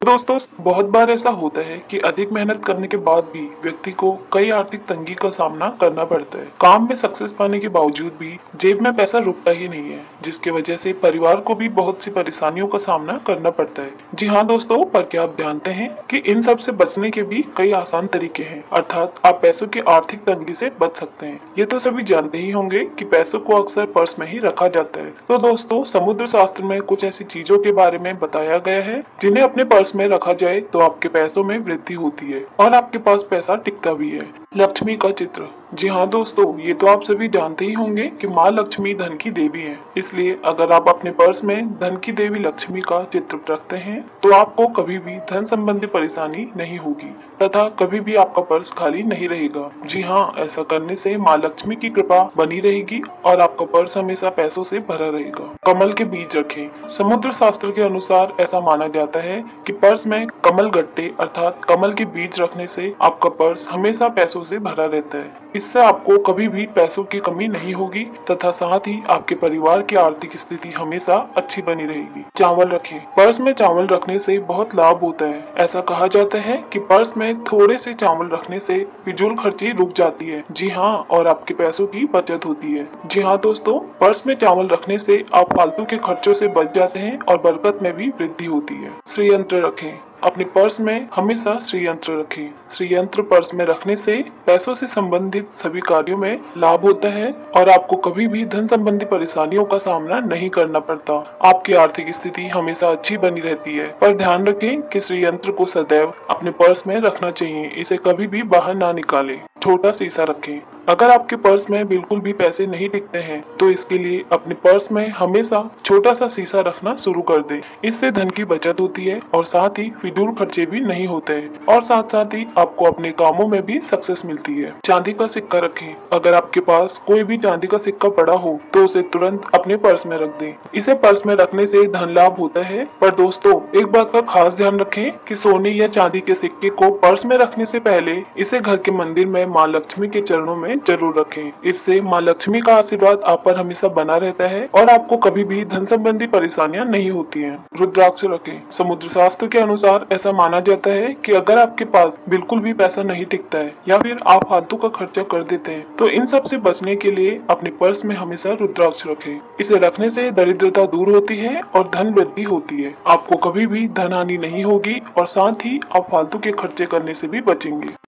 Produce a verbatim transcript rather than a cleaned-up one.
दोस्तों, बहुत बार ऐसा होता है कि अधिक मेहनत करने के बाद भी व्यक्ति को कई आर्थिक तंगी का सामना करना पड़ता है। काम में सक्सेस पाने के बावजूद भी जेब में पैसा रुकता ही नहीं है, जिसकी वजह से परिवार को भी बहुत सी परेशानियों का सामना करना पड़ता है। जी हाँ दोस्तों, पर क्या आप जानते हैं कि इन सब से बचने के भी कई आसान तरीके हैं, अर्थात आप पैसों की आर्थिक तंगी से बच सकते हैं। ये तो सभी जानते ही होंगे कि पैसों को अक्सर पर्स में ही रखा जाता है। तो दोस्तों, समुद्र शास्त्र में कुछ ऐसी चीजों के बारे में बताया गया है जिन्हें अपने पर्स में रखा जाए तो आपके पैसों में वृद्धि होती है और आपके पास पैसा टिकता भी है। लक्ष्मी का चित्र। जी हाँ दोस्तों, ये तो आप सभी जानते ही होंगे कि माँ लक्ष्मी धन की देवी है। इसलिए अगर आप अपने पर्स में धन की देवी लक्ष्मी का चित्र रखते हैं तो आपको कभी भी धन संबंधी परेशानी नहीं होगी तथा कभी भी आपका पर्स खाली नहीं रहेगा। जी हाँ, ऐसा करने से माँ लक्ष्मी की कृपा बनी रहेगी और आपका पर्स हमेशा पैसों से भरा रहेगा। कमल के बीज रखें। समुद्र शास्त्र के अनुसार ऐसा माना जाता है कि पर्स में कमल गट्टे अर्थात कमल के बीज रखने से आपका पर्स हमेशा पैसों से भरा रहता है। इससे आपको कभी भी पैसों की कमी नहीं होगी तथा साथ ही आपके परिवार की आर्थिक स्थिति हमेशा अच्छी बनी रहेगी। चावल रखें। पर्स में चावल रखने से बहुत लाभ होता है। ऐसा कहा जाता है कि पर्स में थोड़े से चावल रखने से फिजूल खर्ची रुक जाती है। जी हाँ, और आपके पैसों की बचत होती है। जी हाँ दोस्तों, पर्स में चावल रखने से आप फालतू के खर्चों से बच जाते हैं और बरकत में भी वृद्धि होती है। श्रीयंत्र रखें। अपने पर्स में हमेशा श्रीयंत्र रखें। श्रीयंत्र पर्स में रखने से पैसों से संबंधित सभी कार्यों में लाभ होता है और आपको कभी भी धन संबंधी परेशानियों का सामना नहीं करना पड़ता। आपकी आर्थिक स्थिति हमेशा अच्छी बनी रहती है। पर ध्यान रखें कि श्रीयंत्र को सदैव अपने पर्स में रखना चाहिए, इसे कभी भी बाहर ना निकालें। छोटा शीशा रखें। अगर आपके पर्स में बिल्कुल भी पैसे नहीं टिकते हैं तो इसके लिए अपने पर्स में हमेशा छोटा सा शीशा रखना शुरू कर दें। इससे धन की बचत होती है और साथ ही फिजूल खर्चे भी नहीं होते हैं और साथ साथ ही आपको अपने कामों में भी सक्सेस मिलती है। चांदी का सिक्का रखें। अगर आपके पास कोई भी चांदी का सिक्का पड़ा हो तो उसे तुरंत अपने पर्स में रख दें। इसे पर्स में रखने से धन लाभ होता है। पर दोस्तों, एक बात का खास ध्यान रखें कि सोने या चांदी के सिक्के को पर्स में रखने से पहले इसे घर के मंदिर में माँ लक्ष्मी के चरणों में जरूर रखें। इससे माँ लक्ष्मी का आशीर्वाद आप पर हमेशा बना रहता है और आपको कभी भी धन संबंधी परेशानियां नहीं होती हैं। रुद्राक्ष रखें। समुद्र शास्त्र के अनुसार ऐसा माना जाता है कि अगर आपके पास बिल्कुल भी पैसा नहीं टिकता है या फिर आप फालतू का खर्चा कर देते हैं तो इन सब से बचने के लिए अपने पर्स में हमेशा रुद्राक्ष रखें। इसे रखने से दरिद्रता दूर होती है और धन वृद्धि होती है। आपको कभी भी धन हानि नहीं होगी और साथ ही आप फालतू के खर्चे करने से भी बचेंगे।